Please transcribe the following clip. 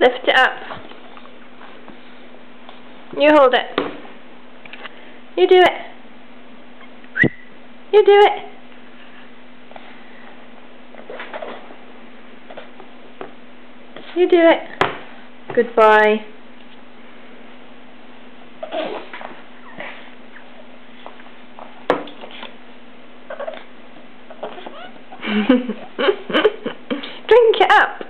Lift it up. You hold it. You do it. You do it. You do it. Goodbye. Drink it up.